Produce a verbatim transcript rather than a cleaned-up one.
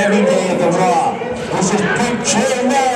every day of the Raw. This is Big J and